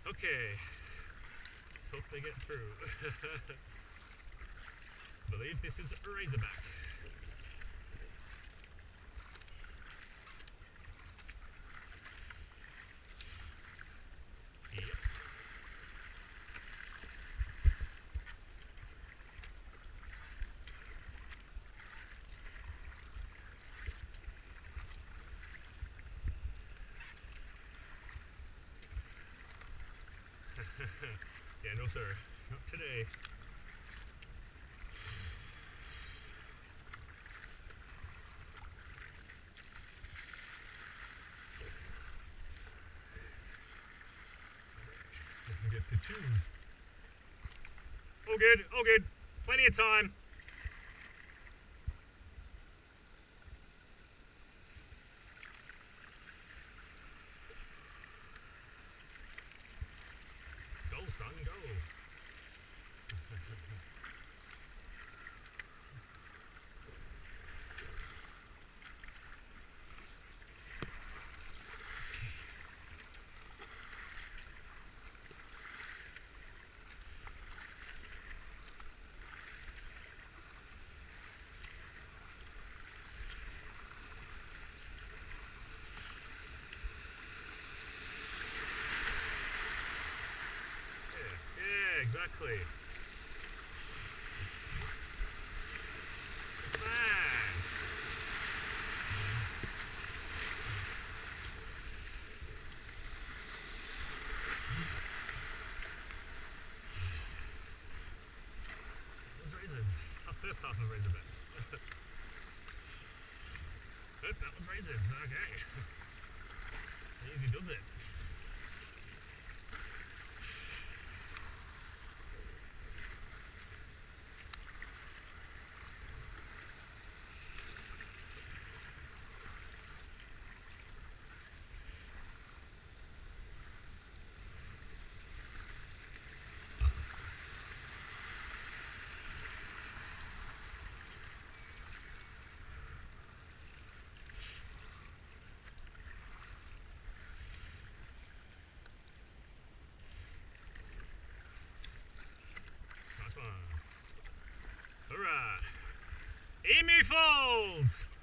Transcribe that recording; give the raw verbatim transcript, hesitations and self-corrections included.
Okay. Hope they get through. Believe this is a Razorback. Yep. Yeah, no sir, not today. Get to choose. Oh good, oh good. Plenty of time. Go son, go. Yeah, exactly. Man. Those razors. Our first half of Razorback. Good, that was razors. Okay. Easy does it. Nice one. Hurrah! Emu Falls!